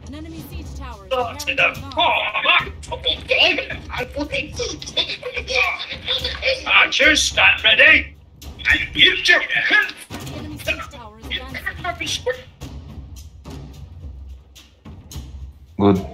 An enemy siege tower is To preparing the to launch. Archers, stand ready. And use your hands. The enemy siege tower is advancing. Good.